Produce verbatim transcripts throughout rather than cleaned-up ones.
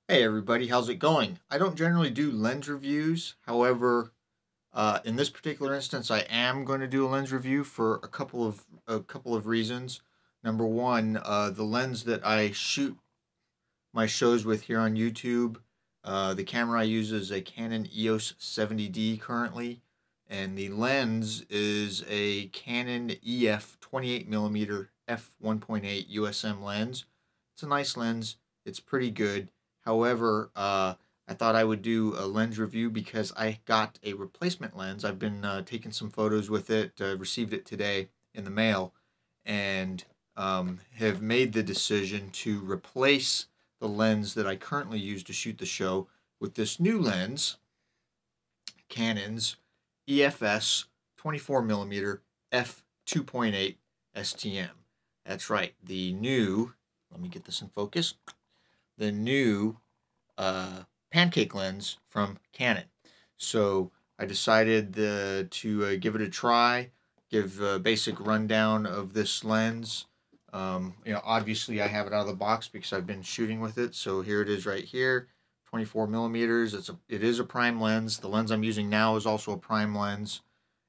Hey everybody, how's it going? I don't generally do lens reviews. However, uh, in this particular instance, I am going to do a lens review for a couple of a couple of reasons. Number one, uh, the lens that I shoot my shows with here on YouTube, uh, the camera I use is a Canon E O S seventy D currently, and the lens is a Canon E F twenty-eight millimeter f one point eight U S M lens. It's a nice lens. It's pretty good. However, uh, I thought I would do a lens review because I got a replacement lens. I've been uh, taking some photos with it, uh, received it today in the mail, and um, have made the decision to replace the lens that I currently use to shoot the show with this new lens, Canon's E F S twenty-four millimeter f two point eight S T M. That's right, the new, let me get this in focus, the new uh, Pancake lens from Canon. So I decided the, to uh, give it a try, give a basic rundown of this lens. Um, you know, obviously I have it out of the box because I've been shooting with it. So here it is right here, twenty-four millimeters. It's a, it is a prime lens. The lens I'm using now is also a prime lens,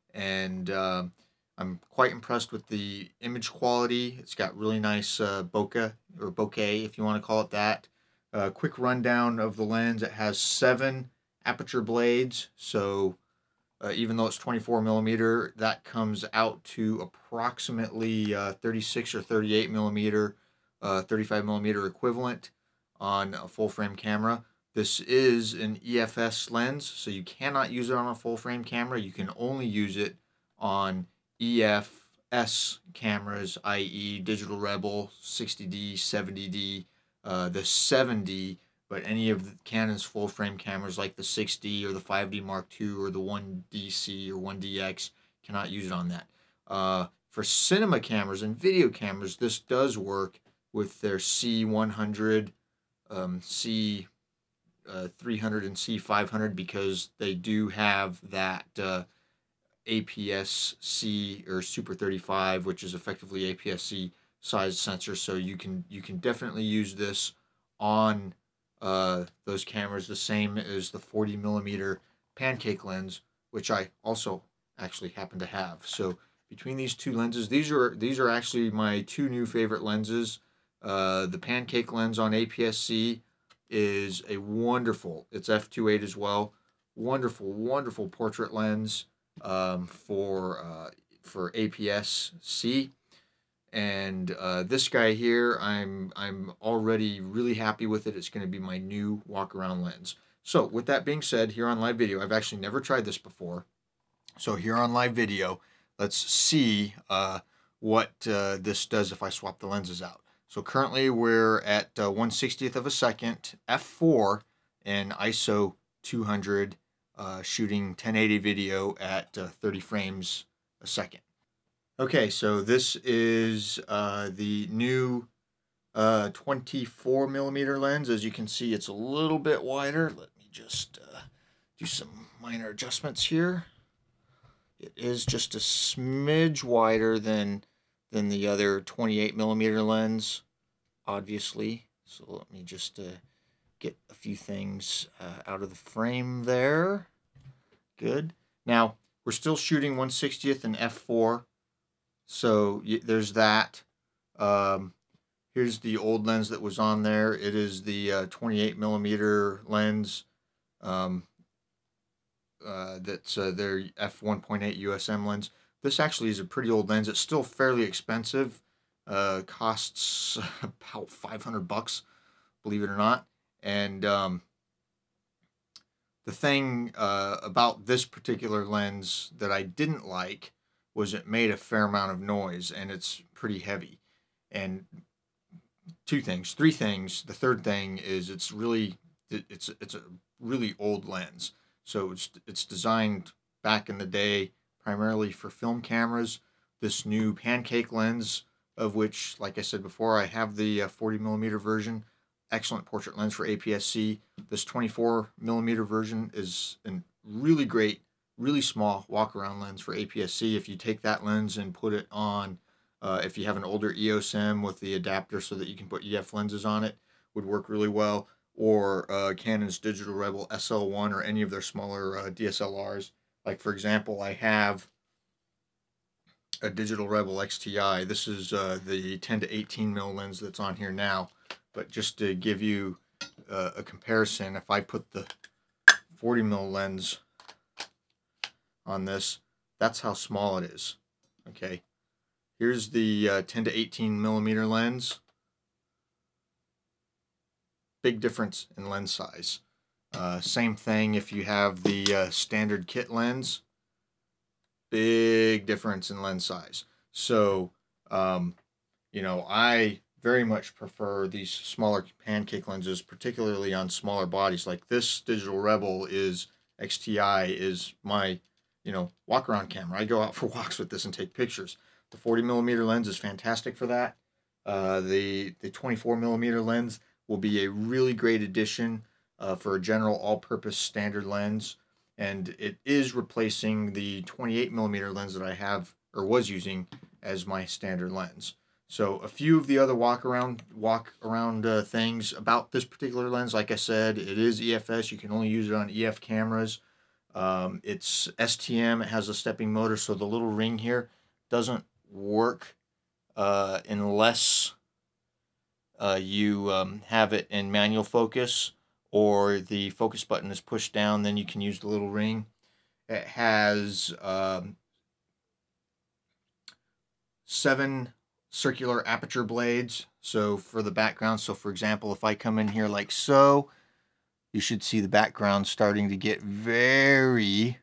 and uh, I'm quite impressed with the image quality. It's got really nice uh, bokeh or bokeh, if you want to call it that. Uh, quick rundown of the lens. It has seven aperture blades, so uh, even though it's twenty-four millimeter, that comes out to approximately uh, thirty-six or thirty-eight millimeter, uh, thirty-five millimeter equivalent on a full frame camera. This is an E F S lens, so you cannot use it on a full frame camera. You can only use it on E F S cameras, that is. Digital Rebel, sixty D, seventy D, uh, the seven D, but any of the Canon's full frame cameras like the six D or the five D Mark two or the one D C or one D X cannot use it on that. Uh, for cinema cameras and video cameras, this does work with their C one hundred, um, C three hundred, and C five hundred because they do have that uh, A P S C or Super thirty-five, which is effectively A P S C size sensor. So you can you can definitely use this on uh, those cameras, the same as the forty millimeter Pancake lens, which I also actually happen to have. So between these two lenses, these are these are actually my two new favorite lenses. Uh, the Pancake lens on A P S C is a wonderful, it's f two point eight as well, wonderful, wonderful portrait lens um, for uh, for A P S C. And uh, this guy here, I'm I'm already really happy with it. It's going to be my new walk around lens. So with that being said, here on live video, I've actually never tried this before. So here on live video, let's see uh, what uh, this does if I swap the lenses out. So currently we're at uh, one sixtieth of a second, f four, and I S O two hundred, uh, shooting ten eighty video at uh, thirty frames a second. Okay, so this is uh, the new uh, twenty-four millimeter lens. As you can see, it's a little bit wider. Let me just uh, do some minor adjustments here. It is just a smidge wider than than the other twenty-eight millimeter lens, obviously. So let me just uh, get a few things uh, out of the frame there. Good. Now, we're still shooting one sixtieth and f four. So there's that. Um, here's the old lens that was on there. It is the uh, twenty-eight millimeter lens. Um, uh, that's uh, their f one point eight U S M lens. This actually is a pretty old lens. It's still fairly expensive. Uh, costs about five hundred bucks, believe it or not. And um, the thing uh, about this particular lens that I didn't like was it made a fair amount of noise, and it's pretty heavy. And two things, three things. The third thing is it's really it's it's a really old lens. So it's it's designed back in the day primarily for film cameras. This new Pancake lens, of which, like I said before, I have the uh, forty millimeter version. Excellent portrait lens for A P S C. This twenty-four millimeter version is a really great, really small walk-around lens for A P S C. If you take that lens and put it on, uh, if you have an older E O S M with the adapter so that you can put E F lenses on it, would work really well. or uh, Canon's Digital Rebel S L one or any of their smaller uh, D S L Rs. Like for example, I have a Digital Rebel X T I. This is uh, the ten to eighteen mil lens that's on here now. But just to give you uh, a comparison, if I put the forty mil lens on this, that's how small it is. Okay, here's the uh, ten to eighteen millimeter lens. Big difference in lens size. Uh, same thing if you have the uh, standard kit lens. Big difference in lens size. So, um, you know, I very much prefer these smaller Pancake lenses, particularly on smaller bodies. Like this Digital Rebel is X T I is my, you know, walk around camera. I go out for walks with this and take pictures. The forty millimeter lens is fantastic for that. Uh, the the twenty-four millimeter lens will be a really great addition uh, for a general all-purpose standard lens. And it is replacing the twenty-eight millimeter lens that I have or was using as my standard lens. So a few of the other walk around walk around uh, things about this particular lens. Like I said, it is E F S. You can only use it on E F cameras. Um, it's S T M. It has a stepping motor, so the little ring here doesn't work uh, unless uh, you um, have it in manual focus, or the focus button is pushed down, then you can use the little ring. It has um, seven circular aperture blades, so for the background. So for example, if I come in here like so, you should see the background starting to get very,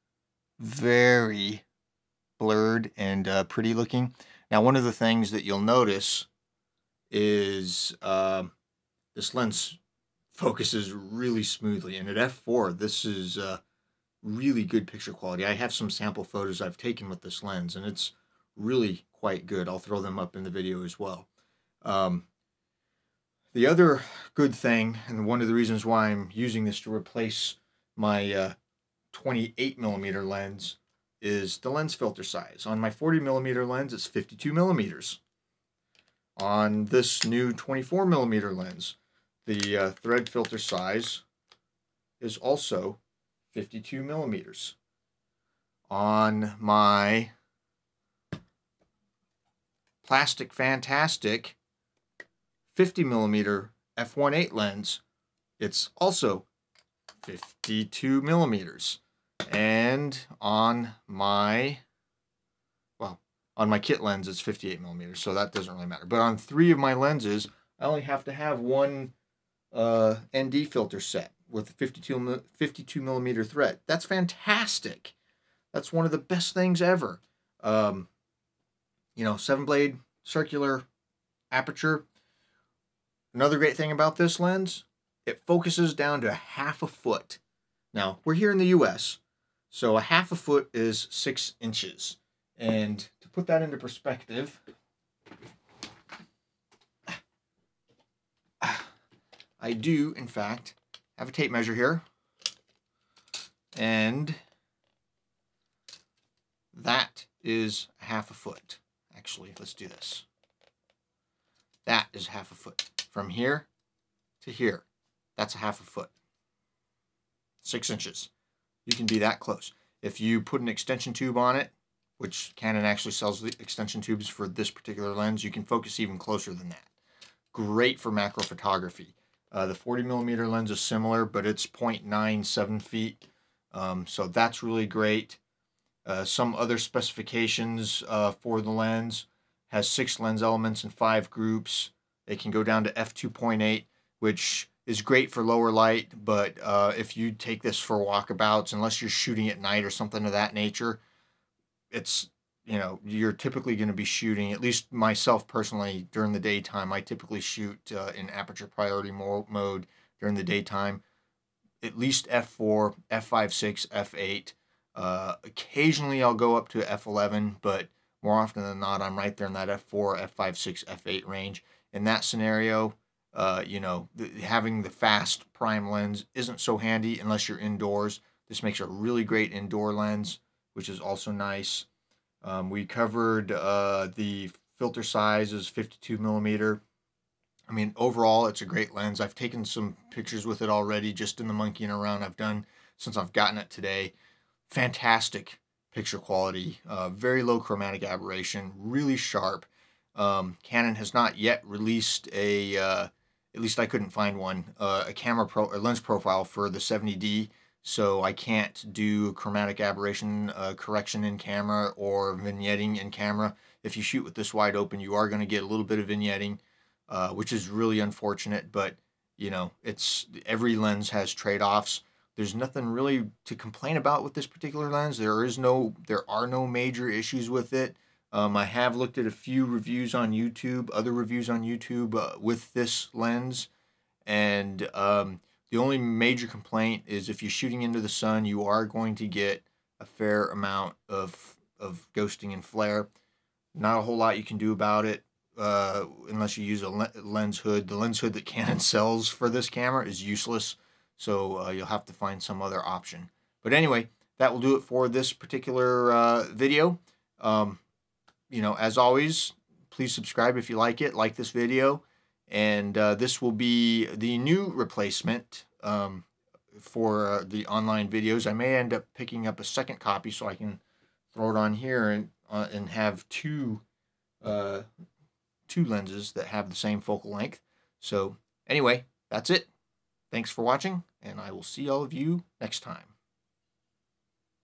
very blurred and uh, pretty looking. Now, one of the things that you'll notice is uh, this lens focuses really smoothly, and at f four this is uh, really good picture quality. I have some sample photos I've taken with this lens, and it's really quite good. I'll throw them up in the video as well. Um, the other good thing, and one of the reasons why I'm using this to replace my uh, twenty-eight millimeter lens, is the lens filter size. On my forty millimeter lens, it's fifty-two millimeters. On this new twenty-four millimeter lens, the uh, thread filter size is also fifty-two millimeters. On my Plastic Fantastic fifty millimeter f one point eight lens, it's also fifty-two millimeters. And on my, well, on my kit lens, it's fifty-eight millimeters, so that doesn't really matter. But on three of my lenses, I only have to have one uh, N D filter set with fifty-two millimeter thread. That's fantastic. That's one of the best things ever. Um, you know, seven blade circular aperture. Another great thing about this lens, it focuses down to half a foot. Now, we're here in the U S, so a half a foot is six inches. And to put that into perspective, I do, in fact, have a tape measure here. And that is half a foot. Actually, let's do this. That is half a foot. From here to here, that's a half a foot. Six inches. You can be that close. If you put an extension tube on it, which Canon actually sells the extension tubes for this particular lens, you can focus even closer than that. Great for macro photography. Uh, the forty millimeter lens is similar, but it's zero point nine seven feet. Um, so that's really great. Uh, some other specifications uh, for the lens has six lens elements and five groups. They can go down to f two point eight, which is great for lower light, but uh, if you take this for walkabouts, unless you're shooting at night or something of that nature, it's, you know, you're typically going to be shooting, at least myself personally, during the daytime. I typically shoot uh, in aperture priority mo mode during the daytime, at least f four, f five, six, f eight. Uh, occasionally I'll go up to f eleven, but more often than not, I'm right there in that f four, f five, six, f eight range. In that scenario, uh, you know, the, having the fast prime lens isn't so handy unless you're indoors. This makes a really great indoor lens, which is also nice. Um, we covered uh, the filter size is fifty-two millimeter. I mean, overall, it's a great lens. I've taken some pictures with it already, just in the monkeying around I've done since I've gotten it today. Fantastic picture quality, uh, very low chromatic aberration, really sharp. Um, Canon has not yet released a, uh, at least I couldn't find one, uh, a camera pro or lens profile for the seventy D, so I can't do chromatic aberration uh, correction in camera or vignetting in camera. If you shoot with this wide open, you are going to get a little bit of vignetting, uh, which is really unfortunate, but you know, it's every lens has trade-offs. There's nothing really to complain about with this particular lens. There is no, there are no major issues with it. Um, I have looked at a few reviews on YouTube, other reviews on YouTube uh, with this lens, and um, the only major complaint is if you're shooting into the sun, you are going to get a fair amount of of ghosting and flare. Not a whole lot you can do about it uh, unless you use a le lens hood. The lens hood that Canon sells for this camera is useless, so uh, you'll have to find some other option. But anyway, that will do it for this particular uh, video. Um, you know, as always, please subscribe if you like it, like this video, and uh, this will be the new replacement um, for uh, the online videos. I may end up picking up a second copy so I can throw it on here and uh, and have two uh, two lenses that have the same focal length. So anyway, that's it. Thanks for watching, and I will see all of you next time.